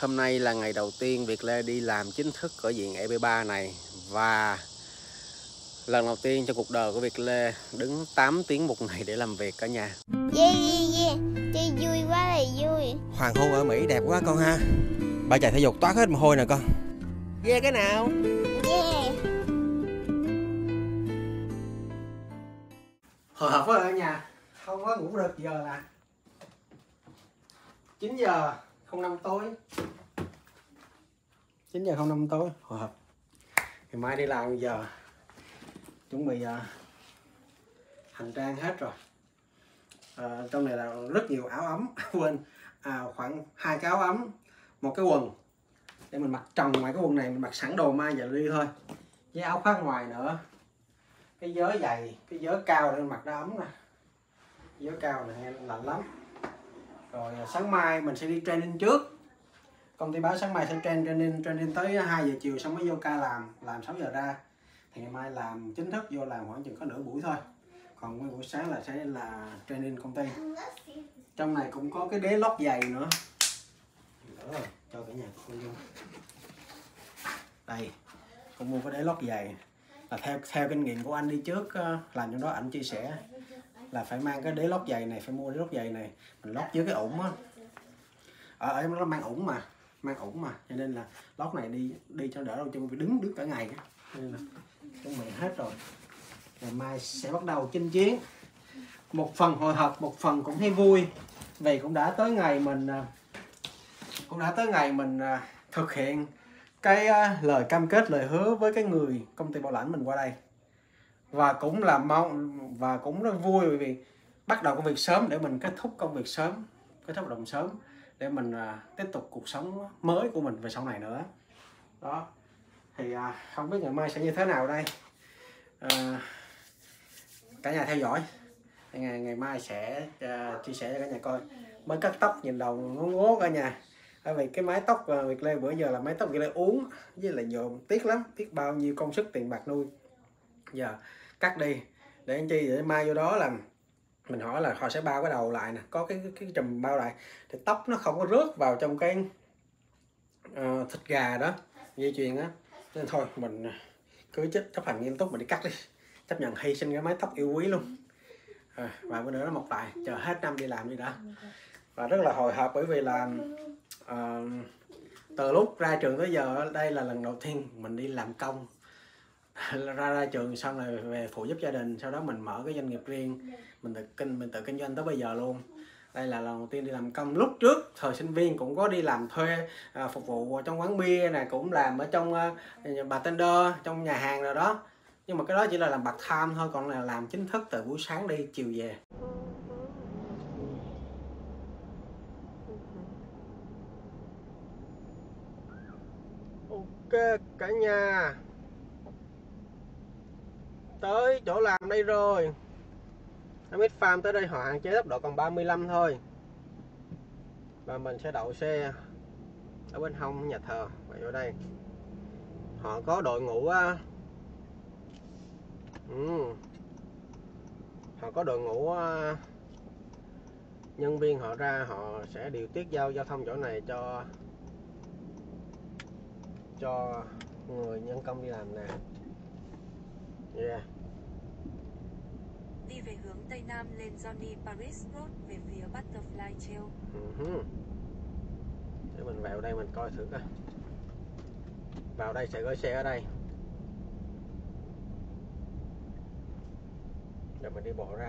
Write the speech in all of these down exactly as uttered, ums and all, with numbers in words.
Hôm nay là ngày đầu tiên Việt Lê đi làm chính thức ở viện e pê ba này. Và lần đầu tiên trong cuộc đời của Việt Lê đứng tám tiếng một ngày để làm việc cả nhà. Yeah, yeah, yeah. Chơi vui quá là vui. Hoàng hôn ở Mỹ đẹp quá con ha. Bà chạy thể dục toát hết mồ hôi nè con. Ghê cái nào? Yeah. Hồi hộp quá ở nhà. Không có ngủ được, giờ là chín giờ không năm tối. chín giờ không năm tối. Hồi hộp. Ngày mai đi làm giờ. Chuẩn bị uh, hành trang hết rồi. Uh, trong này là rất nhiều áo ấm. Quên à, khoảng hai cái áo ấm, một cái quần để mình mặc trần. Ngoài cái quần này mình mặc sẵn đồ mai giờ đi thôi, với áo khoác ngoài nữa, cái vớ dày, cái vớ cao để mình mặc nó ấm nè. Vớ cao này nghe lạnh lắm. Rồi sáng mai mình sẽ đi training trước. Công ty báo sáng mai sẽ train training training tới hai giờ chiều, xong mới vô ca làm làm sáu giờ ra. Thì ngày mai làm chính thức, vô làm khoảng chừng có nửa buổi thôi. Còn nguyên buổi sáng là sẽ là training công ty. Trong này cũng có cái đế lót giày nữa. Đỡ rồi, cho cả nhà coi vô. Đây, cũng mua cái đế lót giày. Là theo theo kinh nghiệm của anh đi trước làm trong đó, anh chia sẻ là phải mang cái đế lót giày này, phải mua đế lót giày này mình lót dưới cái ủng á. Ở ở nó mang ủng mà, mang ủng mà, cho nên là lót này đi đi cho đỡ đâu chân phải đứng đứng cả ngày á. Nên là chuẩn bị hết rồi. Ngày mai sẽ bắt đầu chinh chiến. Một phần hồi hộp, một phần cũng thấy vui. Vì cũng đã tới ngày mình cũng đã tới ngày mình thực hiện cái lời cam kết, lời hứa với cái người công ty bảo lãnh mình qua đây. Và cũng là mong và cũng rất vui bởi vì bắt đầu công việc sớm để mình kết thúc công việc sớm, kết thúc hợp đồng sớm để mình tiếp tục cuộc sống mới của mình về sau này nữa. Đó. Thì không biết ngày mai sẽ như thế nào đây. À, cả nhà theo dõi. Ngày, ngày mai sẽ uh, chia sẻ cho cả nhà coi. Mới cắt tóc nhìn đầu ngố ngố cả nhà. Bởi vì cái mái tóc uh, Việt Lê bữa giờ là mái tóc Việt Lê uống với lại nhuộm, tiếc lắm, tiếc bao nhiêu công sức tiền bạc nuôi. Giờ cắt đi để anh chi, để mai vô đó là mình hỏi là họ sẽ bao cái đầu lại nè, có cái cái, cái chùm bao lại thì tóc nó không có rớt vào trong cái uh, thịt gà đó, dây chuyền á. Nên thôi mình cứ chết chấp hành nghiêm túc mình đi cắt đi, chấp nhận hy sinh cái mái tóc yêu quý luôn. À, và bữa nữa nó mọc lại, chờ hết năm đi làm đi đã. Và rất là hồi hộp bởi vì là uh, từ lúc ra trường tới giờ đây là lần đầu tiên mình đi làm công. ra ra trường xong rồi về phụ giúp gia đình, sau đó mình mở cái doanh nghiệp riêng, mình tự kinh mình tự kinh doanh tới bây giờ luôn. Đây là lần đầu tiên đi làm công. Lúc trước thời sinh viên cũng có đi làm thuê à, phục vụ trong quán bia này, cũng làm ở trong uh, bartender, trong nhà hàng rồi đó. Nhưng mà cái đó chỉ là làm part time thôi, còn là làm chính thức từ buổi sáng đi chiều về. Ok cả nhà, tới chỗ làm đây rồi. Summit Farm tới đây họ hạn chế tốc độ còn ba mươi lăm thôi. Và mình sẽ đậu xe ở bên hông nhà thờ. Và vô đây họ có đội ngũ uh, ừ, họ có đội ngũ uh, nhân viên họ ra, họ sẽ điều tiết giao giao thông chỗ này cho cho người nhân công đi làm nè. Yeah. Đi về hướng Tây Nam lên Johnny Paris Road về phía Butterfly Trail. Uh-huh. Để mình vào đây mình coi thử coi. Vào đây sẽ gửi xe ở đây. Rồi mình đi bộ ra.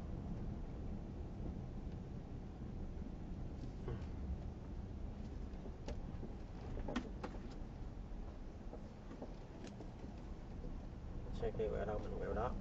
Xe kêu ở đâu mình vào đó.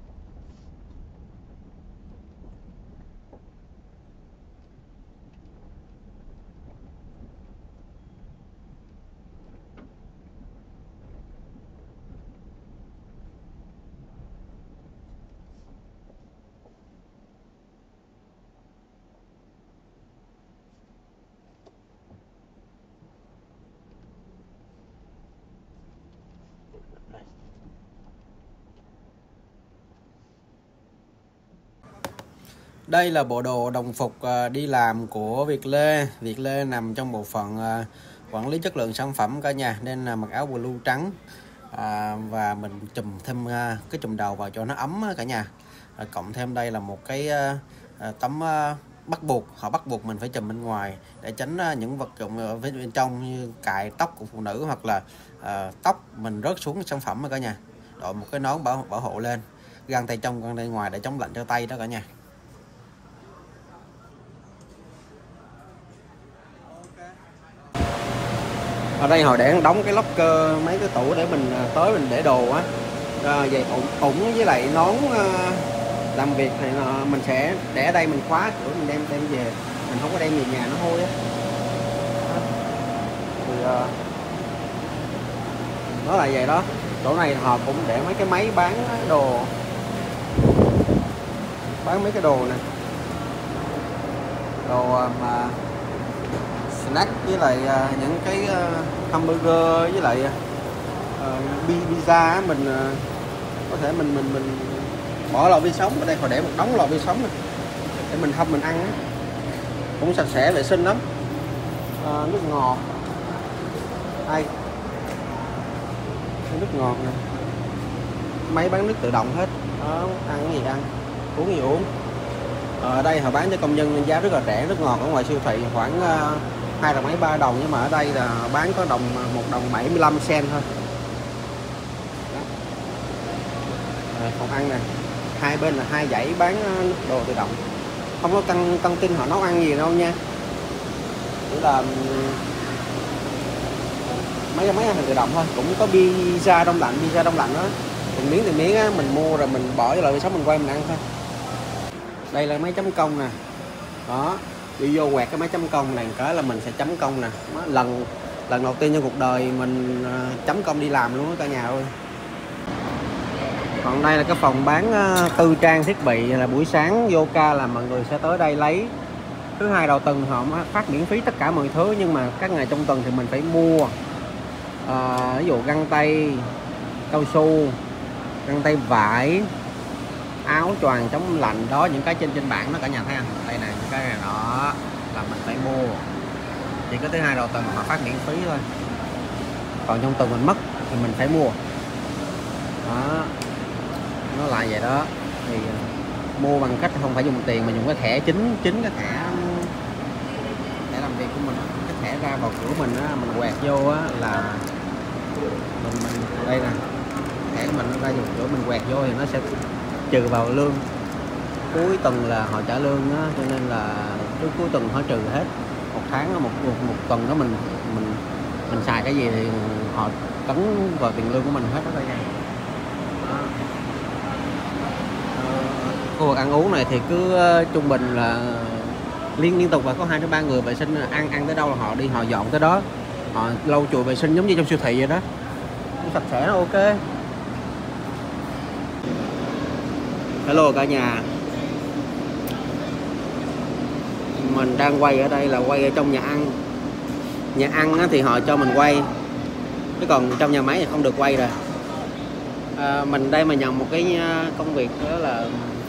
Đây là bộ đồ đồng phục đi làm của Việt Lê. Việt Lê nằm trong bộ phận quản lý chất lượng sản phẩm cả nhà, nên là mặc áo blue trắng à, và mình chùm thêm à, cái chùm đầu vào cho nó ấm cả nhà. À, cộng thêm đây là một cái à, tấm à, bắt buộc, họ bắt buộc mình phải chùm bên ngoài để tránh à, những vật dụng ở bên trong như cài tóc của phụ nữ hoặc là à, tóc mình rớt xuống sản phẩm cả nhà. Đội một cái nón bảo bảo hộ lên, găng tay trong găng tay ngoài để chống lạnh cho tay đó cả nhà. Ở đây họ để đóng cái locker, mấy cái tủ để mình tới mình để đồ á. À, vậy ủng, ủng với lại nón uh, làm việc thì uh, mình sẽ để ở đây, mình khóa cửa mình đem đem về, mình không có đem về nhà nó hôi á. Thì uh, nó là vậy đó. Chỗ này họ cũng để mấy cái máy bán đồ, bán mấy cái đồ nè, đồ mà snack với lại uh, những cái uh, hamburger với lại uh, pizza mình uh, có thể mình mình mình bỏ lò vi sóng ở đây, họ để một đống lò vi sóng này để mình hâm mình ăn, cũng sạch sẽ vệ sinh lắm. Uh, nước ngọt đây, nước ngọt nè, máy bán nước tự động hết đó, ăn cái gì ăn, uống gì uống. Ở đây họ bán cho công nhân giá rất là rẻ, nước ngọt ở ngoài siêu thị khoảng uh, hai đồng mấy ba đồng, nhưng mà ở đây là bán có đồng một đồng bảy mươi lăm cent thôi. À, phòng ăn nè, hai bên là hai dãy bán đồ tự động, không có căng căng tin họ nấu ăn gì đâu nha, chỉ là mấy mấy hàng tự động thôi. Cũng có pizza đông lạnh, pizza đông lạnh đó, từng miếng từng miếng á, mình mua rồi mình bỏ vô lại vi sóng mình quay mình ăn thôi. Đây là máy chấm công nè, đó, đi vô quẹt cái máy chấm công này cái là mình sẽ chấm công nè. Lần lần đầu tiên trong cuộc đời mình chấm công đi làm luôn đó cả nhà ơi. Còn đây là cái phòng bán tư trang thiết bị, là buổi sáng vô ca là mọi người sẽ tới đây lấy. Thứ hai đầu tuần họ phát miễn phí tất cả mọi thứ, nhưng mà các ngày trong tuần thì mình phải mua. À, ví dụ găng tay cao su, găng tay vải, áo choàng chống lạnh đó, những cái trên trên bảng đó cả nhà thấy không? Đây này, những cái này đó là mình phải mua. Chỉ có thứ hai đầu tuần họ phát miễn phí thôi, còn trong tuần mình mất thì mình phải mua đó, nó lại vậy đó. Thì uh, mua bằng cách không phải dùng tiền mà dùng cái thẻ chính chính cái thẻ thẻ làm việc của mình, cái thẻ ra vào cửa mình á, mình quẹt vô á là mình mình đây nè, thẻ của mình ra dùng cửa mình quẹt vô thì nó sẽ trừ vào lương. Cuối tuần là họ trả lương á, cho nên là cuối cuối tuần họ trừ hết. Một tháng một một, một tuần đó mình mình mình xài cái gì thì họ cấn vào tiền lương của mình hết đó cả nhà. Khu vực ăn uống này thì cứ uh, trung bình là liên liên tục và có hai đến ba người vệ sinh, ăn ăn tới đâu là họ đi họ dọn tới đó, họ lau chùi vệ sinh giống như trong siêu thị vậy đó, nó sạch sẽ, nó ok. Hello cả nhà, mình đang quay ở đây là quay ở trong nhà ăn. Nhà ăn thì họ cho mình quay, chứ còn trong nhà máy thì không được quay rồi. À, mình đây mà nhận một cái công việc đó là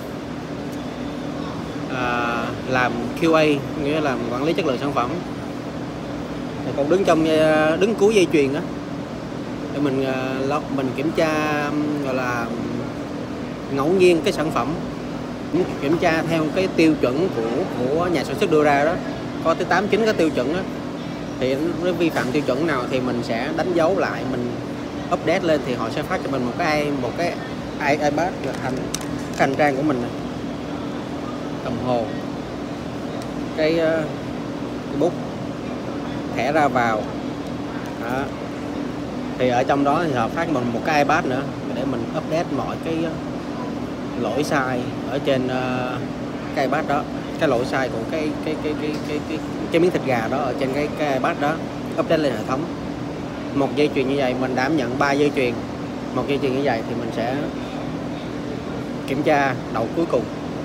à, làm Q A, nghĩa là quản lý chất lượng sản phẩm. Thì còn đứng trong đứng cuối dây chuyền đó để mình lót mình kiểm tra, gọi là ngẫu nhiên cái sản phẩm, kiểm tra theo cái tiêu chuẩn của của nhà sản xuất đưa ra đó, có tới tám chín cái tiêu chuẩn đó. Thì nó vi phạm tiêu chuẩn nào thì mình sẽ đánh dấu lại, mình update lên thì họ sẽ phát cho mình một cái một cái iPad thành cái hành trang của mình này, đồng hồ, cái, cái bút, thẻ ra vào đó. Thì ở trong đó thì họ phát mình một cái iPad nữa để mình update mọi cái lỗi sai ở trên uh, cái iPad đó, cái lỗi sai của cái cái cái cái cái cái, cái miếng thịt gà đó ở trên cái cái iPad đó, update lên hệ thống. Một dây chuyền như vậy mình đảm nhận ba dây chuyền, một dây chuyền như vậy thì mình sẽ kiểm tra đầu cuối cùng.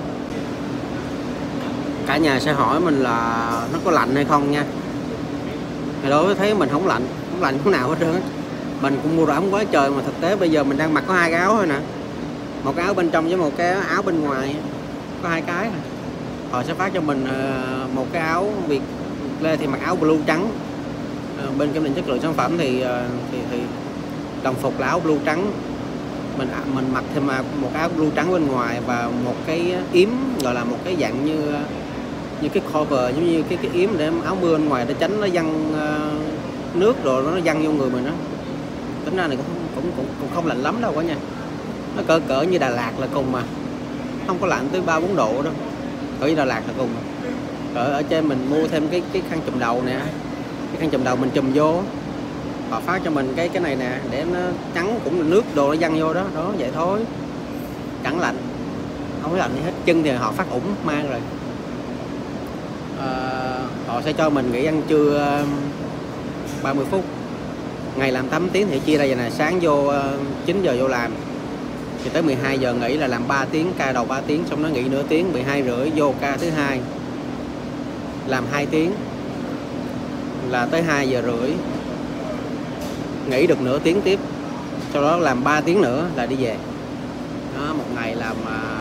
Cả nhà sẽ hỏi mình là nó có lạnh hay không nha. Thì đối với thấy mình không lạnh, không lạnh chỗ nào hết trơn. Mình cũng mua đồ ấm quá trời, mà thực tế bây giờ mình đang mặc có hai cái áo thôi nè, một cái áo bên trong với một cái áo bên ngoài, có hai cái. Họ sẽ phát cho mình một cái áo Việt Lê thì mặc áo blue trắng, À, bên kiểm định chất lượng sản phẩm thì thì, thì đồng phục là áo blue trắng, mình mình mặc thêm một áo blue trắng bên ngoài và một cái yếm, gọi là một cái dạng như như cái cover, giống như cái cái yếm để áo mưa bên ngoài để tránh nó văng uh, nước rồi nó văng vô người mình đó. Tính ra này cũng cũng cũng cũng không lạnh lắm đâu cả nha, nó cỡ cỡ như Đà Lạt là cùng mà, không có lạnh tới ba bốn độ đâu, cỡ như Đà Lạt là cùng. Ở ở trên mình mua thêm cái cái khăn chùm đầu nè, cái khăn chùm đầu mình chùm vô, họ phát cho mình cái cái này nè để nó trắng, cũng là nước đồ nó văng vô đó, đó vậy thôi, chẳng lạnh, không có lạnh gì hết. Chân thì họ phát ủng mang rồi. À, họ sẽ cho mình nghỉ ăn trưa ba mươi phút, ngày làm tám tiếng thì chia ra vậy nè, sáng vô chín giờ vô làm thì tới mười hai giờ nghỉ, là làm ba tiếng, ca đầu ba tiếng, xong nó nghỉ nửa tiếng, mười hai rưỡi vô ca thứ hai làm hai tiếng, là tới hai giờ rưỡi nghỉ được nửa tiếng tiếp, sau đó làm ba tiếng nữa là đi về. Đó, một ngày làm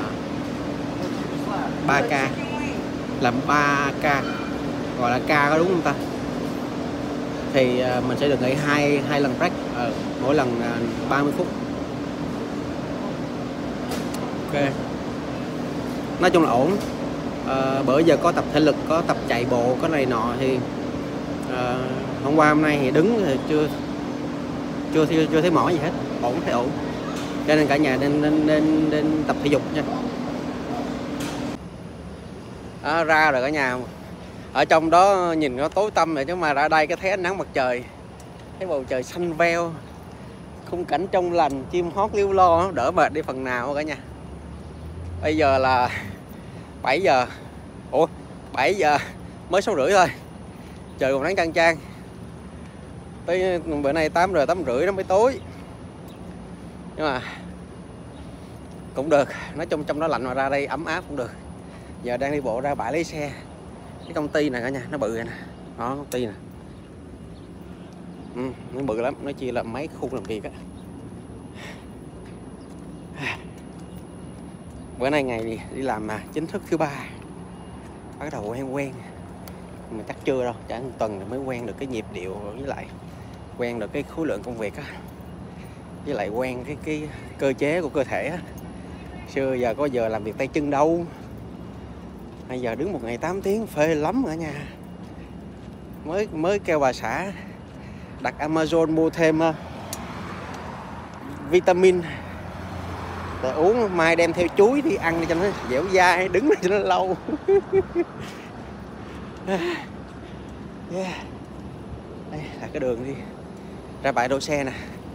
ba ca, làm ba ca, gọi là ca có đúng không ta? Thì mình sẽ được nghỉ hai hai lần break, ờ, mỗi lần ba mươi phút. Ok, nói chung là ổn. À, bữa giờ có tập thể lực, có tập chạy bộ, có này nọ thì à, hôm qua hôm nay thì đứng thì chưa chưa chưa, chưa thấy mỏi gì hết, ổn, thấy ổn. Cho nên cả nhà nên nên nên, nên tập thể dục nha. À, ra rồi cả nhà, ở trong đó nhìn nó tối tăm rồi chứ mà ra đây cái thấy ánh nắng mặt trời, thấy bầu trời xanh veo, khung cảnh trong lành, chim hót líu lo, đỡ mệt đi phần nào cả nhà. Bây giờ là bảy giờ, ủa bảy giờ mới sáu rưỡi thôi, trời còn nắng chang chang. Tới bữa nay tám giờ tám rưỡi nó mới tối, nhưng mà cũng được, nói chung trong đó lạnh mà ra đây ấm áp cũng được. Giờ đang đi bộ ra bãi lấy xe, cái công ty này cả nhà, nó bự này nè, đó công ty nè, ừ, nó bự lắm, nó chia là mấy khu làm việc á. Bữa nay ngày đi làm mà chính thức thứ ba, bắt đầu quen quen, mà chắc chưa đâu, chắc một tuần rồi mới quen được cái nhịp điệu, với lại quen được cái khối lượng công việc á, với lại quen cái cái cơ chế của cơ thể á. Xưa giờ có giờ làm việc tay chân đâu, bây giờ đứng một ngày tám tiếng phê lắm ở nhà. Mới mới kêu bà xã đặt Amazon mua thêm uh, vitamin để uống, mai đem theo chuối đi ăn đi cho nó dẻo dai, đứng cho nó lâu. Yeah. Đây là cái đường đi ra bãi đỗ xe nè.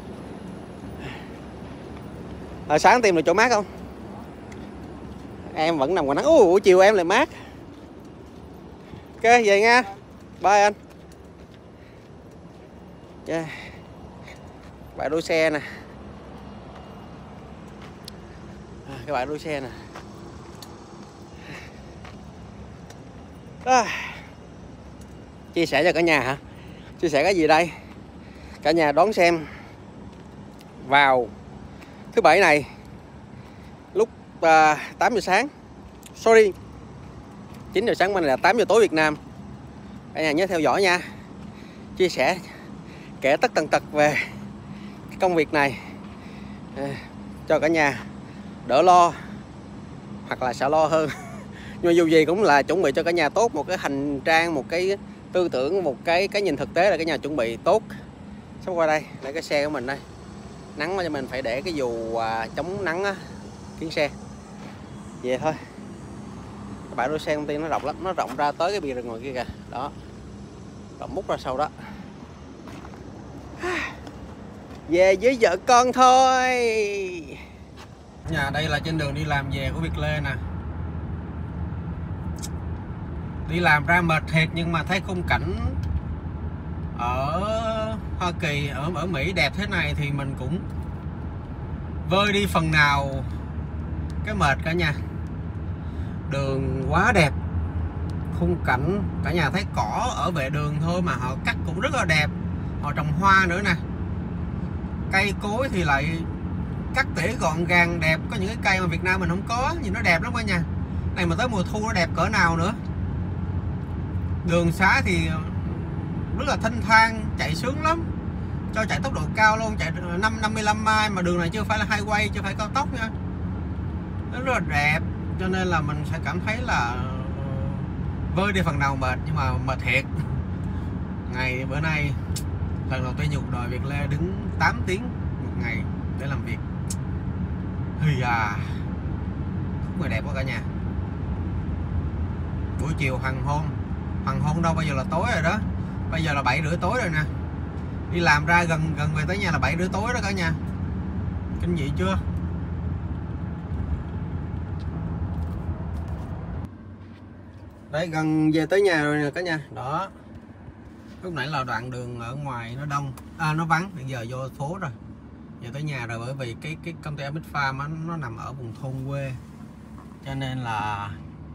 À, sáng tìm được chỗ mát không? Em vẫn nằm ngoài nắng. Ủa chiều em lại mát. Ok về nha. Bye anh. Yeah. Bãi đỗ xe nè. À, cái bãi đỗ xe nè. À. Chia sẻ cho cả nhà hả? Chia sẻ cái gì đây? Cả nhà đón xem vào thứ bảy này lúc uh, tám giờ sáng, sorry chín giờ sáng, bên này là tám giờ tối Việt Nam. Cả nhà nhớ theo dõi nha, chia sẻ kể tất tần tật về cái công việc này à, cho cả nhà đỡ lo hoặc là sợ lo hơn. Nhưng mà dù gì cũng là chuẩn bị cho cả nhà tốt một cái hành trang, một cái tư tưởng, một cái cái nhìn thực tế là cả nhà chuẩn bị tốt. Sắp qua đây để cái xe của mình đây, nắng cho mình phải để cái dù à, chống nắng á, kiến xe về thôi. Cái bãi đỗ xe công ty nó rộng lắm, nó rộng ra tới cái bìa rừng ngoài kia kìa, đó rộng mút ra sau đó. Về với vợ con thôi. Nhà đây là trên đường đi làm về của Việt Lê nè. Đi làm ra mệt thiệt nhưng mà thấy khung cảnh ở Hoa Kỳ, ở ở Mỹ đẹp thế này thì mình cũng vơi đi phần nào cái mệt cả nhà. Đường quá đẹp, khung cảnh cả nhà thấy cỏ ở vệ đường thôi mà họ cắt cũng rất là đẹp, họ trồng hoa nữa nè, cây cối thì lại cắt tỉa gọn gàng đẹp, có những cái cây mà Việt Nam mình không có, nhìn nó đẹp lắm cả nhà. Này mà tới mùa thu nó đẹp cỡ nào nữa. Đường xá thì rất là thanh thang, chạy sướng lắm, cho chạy tốc độ cao luôn, chạy năm năm mươi lăm mai mà đường này chưa phải là highway, chưa phải cao tốc nha, nó rất là đẹp, cho nên là mình sẽ cảm thấy là vơi đi phần nào mệt, nhưng mà mệt thiệt. Ngày bữa nay lần đầu tiên cuộc đời Việt Lê đứng tám tiếng một ngày để làm việc. Hì à, khúc người đẹp quá cả nhà. Buổi chiều hoàng hôn, hoàng hôn đâu, bây giờ là tối rồi đó, bây giờ là bảy rưỡi tối rồi nè. Đi làm ra gần gần về tới nhà là bảy rưỡi tối đó cả nhà. Kinh dị chưa? Đấy, gần về tới nhà rồi nè cả nhà. Đó. Lúc nãy là đoạn đường ở ngoài nó đông, à nó vắng, bây giờ vô phố rồi. Giờ tới nhà rồi, bởi vì cái cái công ty Amix Farm á, nó nằm ở vùng thôn quê. Cho nên là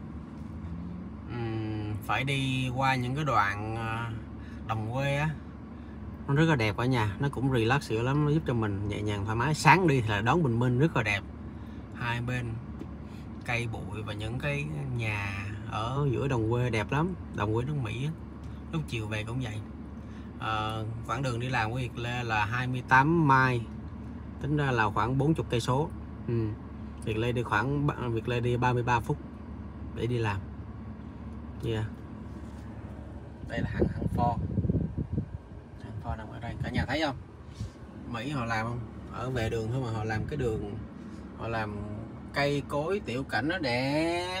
um, phải đi qua những cái đoạn đồng quê á. Nó rất là đẹp ở nhà, nó cũng relax xỉu lắm, nó giúp cho mình nhẹ nhàng thoải mái. Sáng đi thì là đón bình minh rất là đẹp. Hai bên cây bụi và những cái nhà ở giữa đồng quê đẹp lắm, đồng quê nước Mỹ á. Lúc chiều về cũng vậy. À, quãng đường đi làm của Việt Lê là hai mươi tám mai, tính ra là khoảng bốn mươi cây số. Ừ. Việt Lê đi khoảng Việt Lê đi ba mươi ba phút để đi làm. Yeah. Đây là hàng hàng Ford. Hàng Ford nằm ở đây, cả nhà thấy không? Mỹ họ làm không? Ở vệ đường thôi mà họ làm cái đường, họ làm cây cối tiểu cảnh nó đẹp.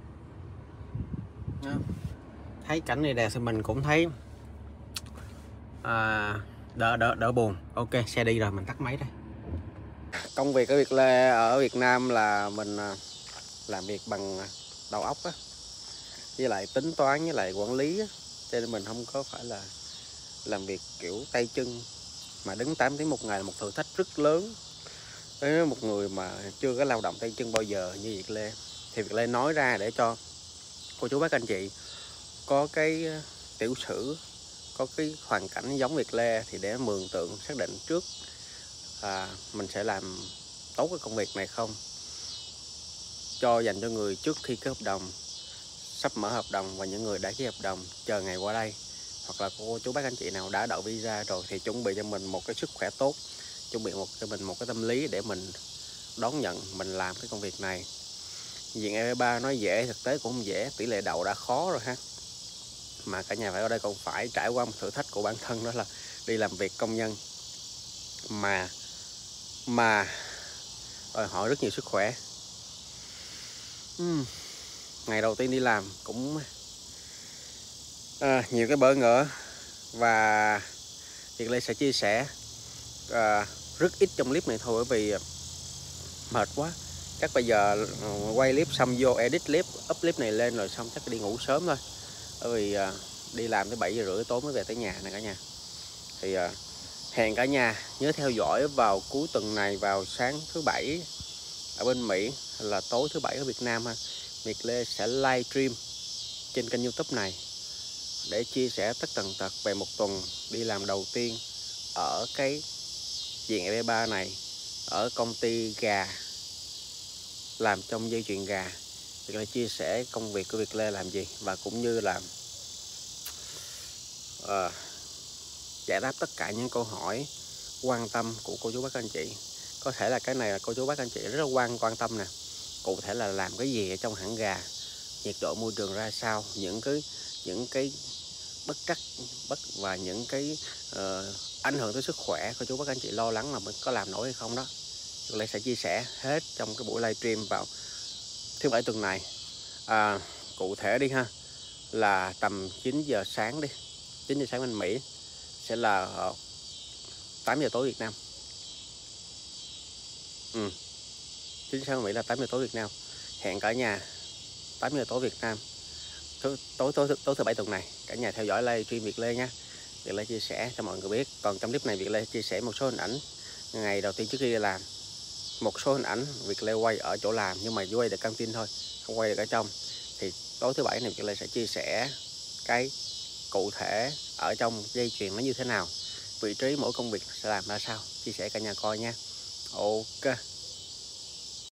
Không? Thấy cảnh này đẹp thì mình cũng thấy à, đỡ đỡ đỡ buồn. Ok, xe đi rồi, mình tắt máy đây. Công việc ở Việt Lê ở Việt Nam là mình làm việc bằng đầu óc á, với lại tính toán với lại quản lý á, cho nên mình không có phải là làm việc kiểu tay chân, mà đứng tám tiếng một ngày là một thử thách rất lớn với một người mà chưa có lao động tay chân bao giờ như Việt Lê. Thì Việt Lê nói ra để cho cô chú bác anh chị có cái tiểu sử, có cái hoàn cảnh giống Việt Lê thì để mường tượng xác định trước à, mình sẽ làm tốt cái công việc này không, cho dành cho người trước khi ký hợp đồng, sắp mở hợp đồng và những người đã ký hợp đồng chờ ngày qua đây, hoặc là cô chú bác anh chị nào đã đậu visa rồi thì chuẩn bị cho mình một cái sức khỏe tốt, chuẩn bị một cho mình một cái tâm lý để mình đón nhận mình làm cái công việc này. Diện e ba nói dễ, thực tế cũng không dễ, tỷ lệ đậu đã khó rồi ha, mà cả nhà phải ở đây còn phải trải qua một thử thách của bản thân, đó là đi làm việc công nhân mà mà đòi hỏi rất nhiều sức khỏe. uhm. Ngày đầu tiên đi làm cũng à, nhiều cái bỡ ngỡ, và Việt Lê sẽ chia sẻ à, rất ít trong clip này thôi, bởi vì mệt quá. Chắc bây giờ quay clip xong vô edit clip, up clip này lên rồi xong chắc đi ngủ sớm thôi, bởi vì à, đi làm tới bảy giờ rưỡi tối mới về tới nhà nè cả nhà. Thì à, hẹn cả nhà nhớ theo dõi vào cuối tuần này, vào sáng thứ bảy ở bên Mỹ là tối thứ bảy ở Việt Nam ha. Việt Lê sẽ live stream trên kênh YouTube này để chia sẻ tất tần tật về một tuần đi làm đầu tiên ở cái diện e ba này, ở công ty gà, làm trong dây chuyền gà. Việt Lê chia sẻ công việc của Việt Lê làm gì, và cũng như là uh, giải đáp tất cả những câu hỏi quan tâm của cô chú bác anh chị. Có thể là cái này là cô chú bác anh chị rất là quan quan tâm nè, cụ thể là làm cái gì ở trong hãng gà, nhiệt độ môi trường ra sao, những cái những cái bất trắc bất và những cái uh, ảnh hưởng tới sức khỏe cô chú bác anh chị lo lắng là mình có làm nổi hay không đó. Việt Lê sẽ chia sẻ hết trong cái buổi livestream vào thứ bảy tuần này. À, cụ thể đi ha, là tầm chín giờ sáng đi, chín giờ sáng bên Mỹ sẽ là tám giờ tối Việt Nam. Ừ. chín giờ sáng bên Mỹ là tám giờ tối Việt Nam. Hẹn cả nhà tám giờ tối Việt Nam thứ tối tối tối thứ bảy tuần này, cả nhà theo dõi livestream Việt Lê nha. Việt Lê chia sẻ cho mọi người biết. Còn trong clip này Việt Lê chia sẻ một số hình ảnh ngày đầu tiên trước khi đi làm, một số hình ảnh Việt Lê quay ở chỗ làm nhưng mà quay được căng tin thôi, không quay được ở trong. Thì tối thứ bảy này Việt Lê sẽ chia sẻ cái cụ thể ở trong dây chuyền nó như thế nào, vị trí mỗi công việc sẽ làm ra sao, chia sẻ cả nhà coi nha. Ok.